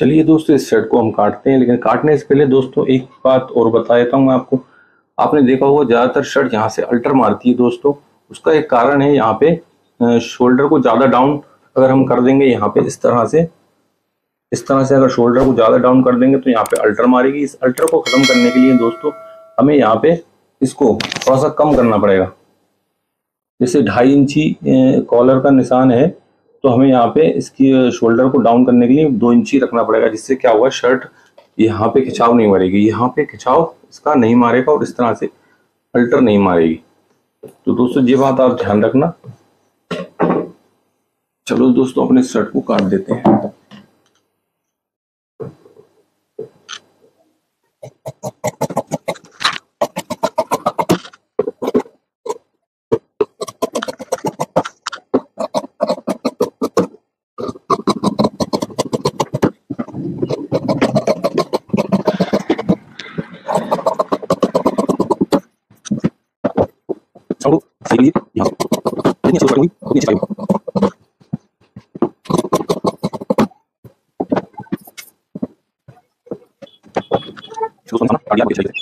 चलिए दोस्तों, इस शर्ट को हम काटते हैं, लेकिन काटने से पहले दोस्तों एक बात और बता देता हूँ मैं आपको। आपने देखा होगा ज़्यादातर शर्ट यहाँ से अल्टर मारती है दोस्तों। उसका एक कारण है, यहाँ पे शोल्डर को ज़्यादा डाउन अगर हम कर देंगे, यहाँ पे इस तरह से अगर शोल्डर को ज़्यादा डाउन कर देंगे तो यहाँ पे अल्टर मारेगी। इस अल्टर को ख़त्म करने के लिए दोस्तों हमें यहाँ पे इसको थोड़ा सा कम करना पड़ेगा। जैसे 2.5 इंची कॉलर का निशान है, तो हमें यहाँ पे इसकी शोल्डर को डाउन करने के लिए 2 इंची रखना पड़ेगा। जिससे क्या होगा, शर्ट यहाँ पे खिंचाव नहीं मारेगी, यहाँ पे खिंचाव इसका नहीं मारेगा और इस तरह से अल्टर नहीं मारेगी। तो दोस्तों ये बात आप ध्यान रखना। चलो दोस्तों, अपने शर्ट को काट देते हैं। चलो सही है, यहाँ कितनी अच्छी हुई, कितनी अच्छी हुई। इसको सुनना, काट दिया,